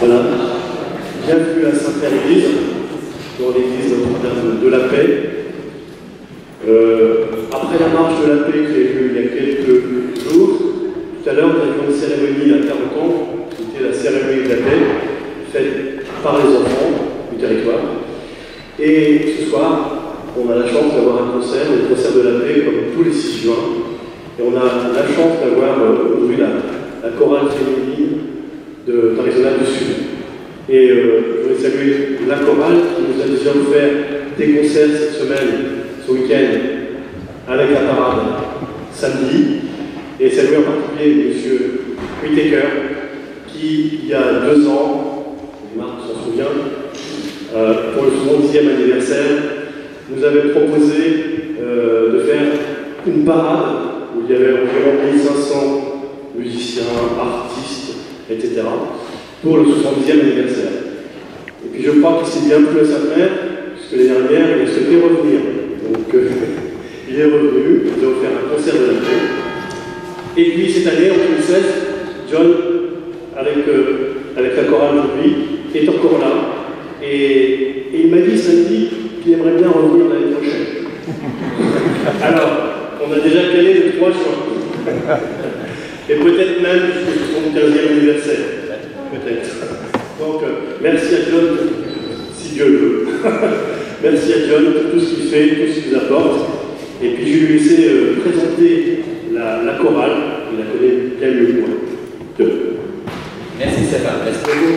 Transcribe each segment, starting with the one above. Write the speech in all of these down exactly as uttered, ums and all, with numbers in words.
Voilà. Bienvenue à Sainte-Mère-Église, dans l'église Notre-Dame de la Paix. Euh, après la marche de la paix qui a eu lieu il y a quelques jours, tout à l'heure, nous avions une cérémonie à quarante ans, qui était la cérémonie de la paix, faite par les enfants du territoire. Et ce soir, on a la chance d'avoir un concert, le concert de la paix, comme tous les six juin. Et on a la chance d'avoir euh, aujourd'hui la, la chorale féminine de d'Arizona du Sud. Et euh, je voudrais saluer la chorale qui nous a déjà offert des concerts cette semaine, ce week-end, avec la parade samedi. Et saluer en particulier M. Whittaker, qui, il y a deux ans, Marc s'en souvient, euh, pour le soixante-dixième anniversaire, nous avait proposé euh, de faire une parade où il y avait environ mille cinq cents musiciens, artistes, et cetera, pour le soixante-dixième anniversaire. Et puis je crois qu'il s'est bien plu à sa mère, puisque l'année dernière, il a souhaité revenir. Donc euh, il est revenu, il nous a offert un concert de la paix. Et puis cette année, en deux mille seize, John, avec, euh, avec la chorale aujourd'hui, est encore là. Et, et il m'a dit samedi qu'il aimerait bien revenir l'année prochaine. Alors, on a déjà calé le trois juin. Et peut-être même jusqu'au soixante-quinzième anniversaire. Peut-être. Donc, euh, merci à John, si Dieu le veut. Merci à John pour tout ce qu'il fait, tout ce qu'il nous apporte. Et puis je vais lui laisser euh, présenter la, la chorale. Il la connaît bien mieux que moi. Deux. Merci Stéphane. Merci beaucoup.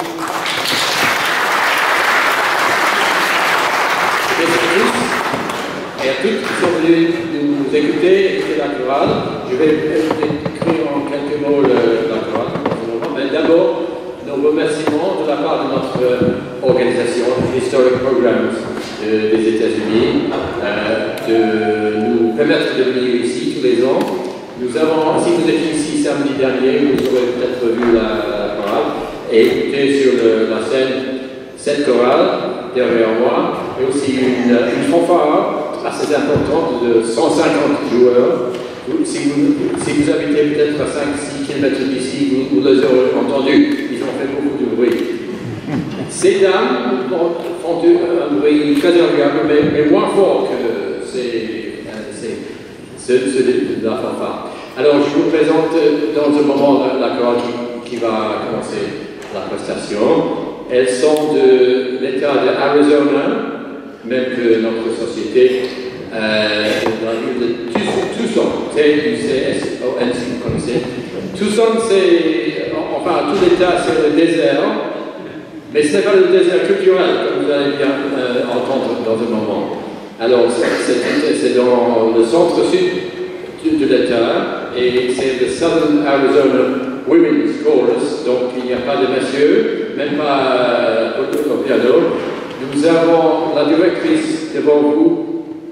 Merci à tous et à toutes qui sont venus nous écouter, écouter la chorale. Je vais écrire en quelques mots le, la chorale. Mais d'abord, nos remerciements de la part de notre organisation, Historic Programs de, des États-Unis, euh, de nous permettre de venir ici tous les ans. Nous avons, si vous étiez ici samedi dernier, vous aurez peut-être vu la, la chorale et écouté sur le, la scène cette chorale derrière moi, et aussi une, une fanfare assez importante de cent cinquante joueurs. Si vous, si vous habitez peut-être à cinq six kilomètres d'ici, vous, vous les aurez entendus. Ils ont fait beaucoup de bruit. Ces dames font un bruit très agréable, mais, mais moins fort que c'est, c'est, c'est de la fanfare. Alors, je vous présente dans un moment la, la chorale qui, qui va commencer la prestation. Elles sont de l'État de Arizona, même que notre société. Euh, dans la ville de Tucson, T U C S O N, si vous connaissez. Tucson, c'est, enfin, tout l'État, c'est le désert, mais ce n'est pas le désert culturel, comme vous allez bien euh, entendre dans un moment. Alors, c'est dans le centre-sud de l'État, et c'est le Southern Arizona Women's Chorus, donc il n'y a pas de messieurs, même pas euh, au piano. Nous avons la directrice devant vous,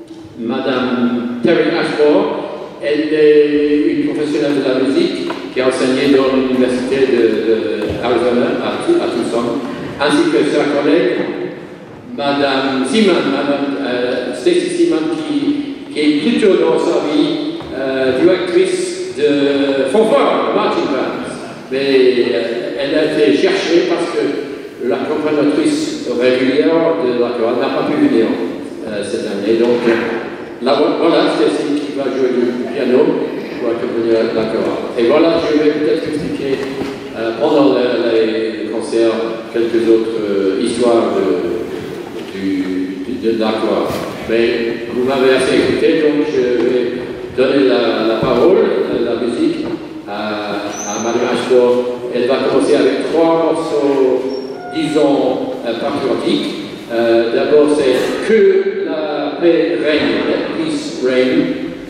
Madame Terry Ashmore. Elle est une professionnelle de la musique qui a enseigné dans l'université d'Arizona à, à Tucson, ainsi que sa collègue, Madame Seaman, Madame euh, Stacy Seaman, qui, qui est plutôt dans sa vie euh, directrice de fanfare, marching bands. Mais euh, elle a été cherchée parce que l'accompagnatrice régulière de la chorale n'a pas pu venir euh, cette année. Donc, là, voilà, c'est qui va jouer du piano pour accompagner la chorale. Et voilà, je vais peut-être expliquer euh, pendant les concerts quelques autres euh, histoires de, du, de, de la chorale. Mais vous m'avez assez écouté, donc je vais donner la, la parole, la, la musique à, à Madame Ashford. Elle va commencer avec trois morceaux, disons, euh, patriotiques. Euh, D'abord, c'est Que la paix règne, Let Peace Reign.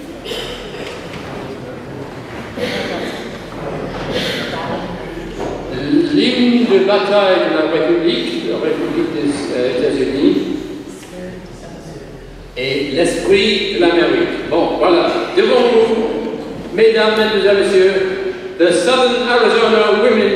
L'hymne de bataille de la République, la République des euh, États-Unis, et l'esprit de l'Amérique. Bon, voilà, devant vous, mesdames, mesdemoiselles et messieurs, the Southern Arizona Women